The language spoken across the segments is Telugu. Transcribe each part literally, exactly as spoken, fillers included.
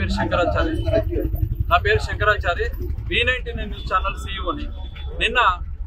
పేరు శంకరాచారి నా పేరు Shankarachari V nineteen news channel సీఈఓని. నిన్న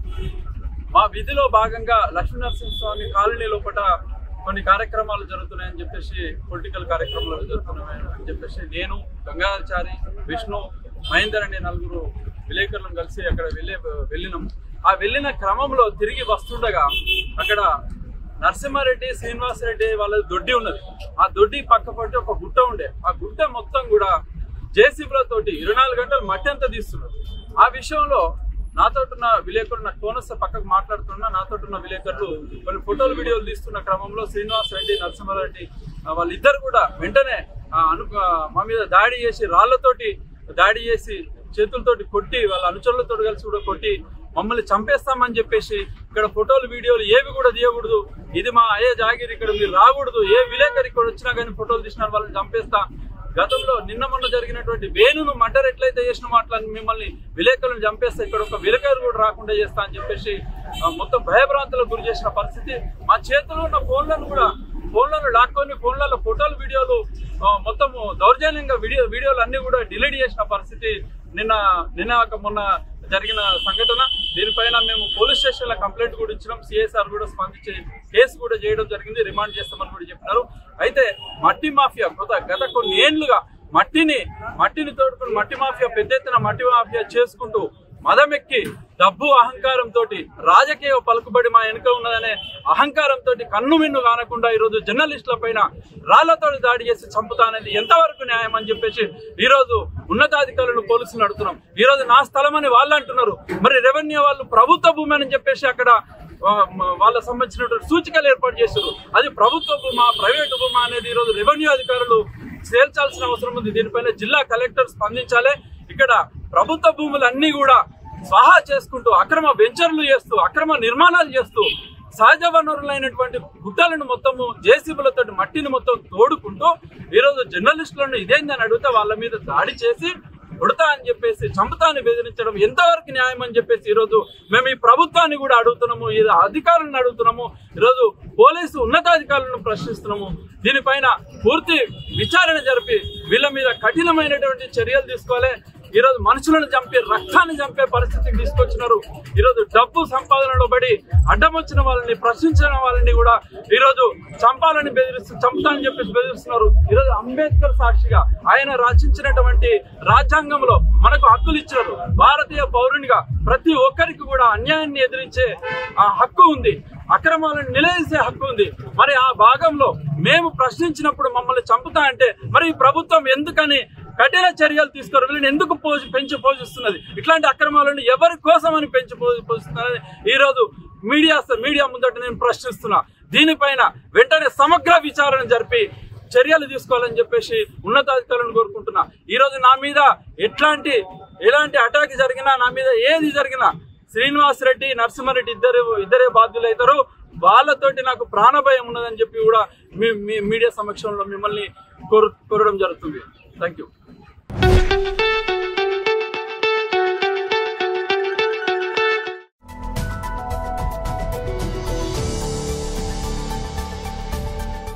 మా విధిలో భాగంగా లక్ష్మీనరసింహస్వామి కాలనీ లోపల కొన్ని కార్యక్రమాలు జరుగుతున్నాయని చెప్పేసి పొలిటికల్ కార్యక్రమాలు జరుగుతున్నాయని చెప్పేసి నేను గంగాచారి విష్ణు మహేందర్ అనే నలుగురు విలేకరులను కలిసి అక్కడ వెళ్ళే వెళ్ళినాము. ఆ వెళ్ళిన క్రమంలో తిరిగి వస్తుండగా అక్కడ నరసింహారెడ్డి శ్రీనివాసరెడ్డి వాళ్ళ దొడ్డి ఉన్నది. ఆ దొడ్డి పక్క పట్టి ఒక గుట్ట ఉండే, ఆ గుట్ట మొత్తం కూడా జేసీబీలతోటి ఇరవై నాలుగు గంటలు మట్టి అంతా తీస్తున్నారు. ఆ విషయంలో నాతో ఉన్న విలేకరులు నాకు ఫోన్ వస్తే పక్కకు మాట్లాడుతున్నా నాతో ఉన్న విలేకరులు కొన్ని ఫోటోలు వీడియోలు తీస్తున్న క్రమంలో శ్రీనివాసరెడ్డి నరసింహారెడ్డి వాళ్ళిద్దరు కూడా వెంటనే అను మా మీద దాడి చేసి రాళ్లతోటి దాడి చేసి చేతులతోటి కొట్టి వాళ్ళ అనుచరులతో కలిసి కూడా కొట్టి మమ్మల్ని చంపేస్తామని చెప్పేసి ఇక్కడ ఫోటోలు వీడియోలు ఏవి కూడా తీయకూడదు, ఇది మా అయ్యే జాగిరి, ఇక్కడ మీరు రాకూడదు, ఏ విలేకరు ఇక్కడ వచ్చినా కానీ ఫోటోలు తీసినా వాళ్ళని చంపేస్తా. గతంలో నిన్న మొన్న జరిగినటువంటి వేణును మర్డర్ ఎట్లయితే చేసిన మాటలని మిమ్మల్ని విలేకరులను చంపేస్తే ఇక్కడ ఒక విలేకరు కూడా రాకుండా చేస్తా అని చెప్పేసి మొత్తం భయభ్రాంతులకు గురి చేసిన పరిస్థితి. మా చేతిలో ఉన్న ఫోన్లను కూడా ఫోన్లను లాక్కొని ఫోన్లలో ఫోటోలు వీడియోలు మొత్తం దౌర్జన్యంగా వీడియో వీడియోలు అన్ని కూడా డిలీట్ చేసిన పరిస్థితి నిన్న నిన్న మొన్న జరిగిన సంఘటన. దీనిపైన మేము పోలీస్ స్టేషన్లో కంప్లైంట్ కూడా ఇచ్చినాం. సిఎస్ఆర్ కూడా స్పందించి కేసు కూడా చేయడం జరిగింది, రిమాండ్ చేస్తామని కూడా చెప్పినారు. అయితే మట్టి మాఫియా గత గత కొన్ని ఏళ్లుగా మట్టిని మట్టిని తోడుకుని మట్టి మాఫియా పెద్ద ఎత్తున మట్టి మాఫియా చేసుకుంటూ మదమెక్కి డబ్బు అహంకారంతో రాజకీయ పలుకుబడి మా వెనుక ఉన్నదనే అహంకారంతో కన్ను మిన్ను కానకుండా ఈరోజు జర్నలిస్టుల పైన రాళ్లతో దాడి చేసి చంపుతా అనేది ఎంతవరకు న్యాయం అని చెప్పేసి ఈరోజు ఉన్నతాధికారులను పోలీసులు అడుగుతున్నాం. ఈరోజు నా స్థలం అని వాళ్ళు అంటున్నారు, మరి రెవెన్యూ వాళ్ళు ప్రభుత్వ భూమి అని చెప్పేసి అక్కడ వాళ్ళకు సంబంధించినటువంటి సూచికలు ఏర్పాటు చేశారు. అది ప్రభుత్వ భూమా ప్రైవేటు భూమా అనేది ఈరోజు రెవెన్యూ అధికారులు తేల్చాల్సిన అవసరం ఉంది. దీనిపైన జిల్లా కలెక్టర్ స్పందించాలి. ఇక్కడ ప్రభుత్వ భూములన్నీ కూడా స్వాహా చేసుకుంటూ అక్రమ వెంచర్లు చేస్తూ అక్రమ నిర్మాణాలు చేస్తూ సహజ వనరులైనటువంటి గుట్టలను మొత్తము జేసీబీలతో మట్టిని మొత్తం తోడుకుంటూ ఈరోజు జర్నలిస్టులను ఇదేందని అడిగితే వాళ్ళ మీద దాడి చేసి ఉడతా అని చెప్పేసి చంపుతాన్ని బెదిరించడం ఎంతవరకు న్యాయం అని చెప్పేసి ఈరోజు మేము ఈ ప్రభుత్వాన్ని కూడా అడుగుతున్నాము, ఈ అధికారులను అడుగుతున్నాము, ఈరోజు పోలీసు ఉన్నతాధికారులను ప్రశ్నిస్తున్నాము. దీనిపైన పూర్తి విచారణ జరిపి వీళ్ళ మీద కఠినమైనటువంటి చర్యలు తీసుకోవాలి. ఈరోజు మనుషులను చంపి రక్తాన్ని చంపే పరిస్థితికి తీసుకొచ్చినారు. ఈరోజు డబ్బు సంపాదనలో పడి అడ్డం వచ్చిన వాళ్ళని ప్రశ్నించిన వాళ్ళని కూడా ఈరోజు చంపాలని బెదిరిస్తూ చంపుతానని చెప్పేసి బెదిరిస్తున్నారు. ఈరోజు అంబేద్కర్ సాక్షిగా ఆయన రచించినటువంటి రాజ్యాంగంలో మనకు హక్కులు ఇచ్చినారు. భారతీయ పౌరునిగా ప్రతి ఒక్కరికి కూడా అన్యాయాన్ని ఎదిరించే ఆ హక్కు ఉంది, అక్రమాలను నిలదీసే హక్కు ఉంది. మరి ఆ భాగంలో మేము ప్రశ్నించినప్పుడు మమ్మల్ని చంపుతా అంటే మరి ఈ ప్రభుత్వం ఎందుకని కఠిన చర్యలు తీసుకోరు? వీళ్ళని ఎందుకు పోజి పెంచి పోషిస్తున్నది? ఇట్లాంటి అక్రమాలను ఎవరి కోసమని పెంచి పోషిస్తున్నది ఈరోజు మీడియా మీడియా ముందట నేను ప్రశ్నిస్తున్నా. దీనిపైన వెంటనే సమగ్ర విచారణ జరిపి చర్యలు తీసుకోవాలని చెప్పేసి ఉన్నతాధికారులను కోరుకుంటున్నా. ఈరోజు నా మీద ఎట్లాంటి ఎలాంటి అటాక్ జరిగినా, నా మీద ఏది జరిగినా శ్రీనివాసరెడ్డి నరసింహారెడ్డి ఇద్దరు ఇద్దరే బాధ్యులు అవుతారు. వాళ్ళతోటి నాకు ప్రాణభయం ఉన్నదని చెప్పి కూడా మీ మీడియా సమక్షంలో మిమ్మల్ని కోరు కోరడం జరుగుతుంది. Thank you.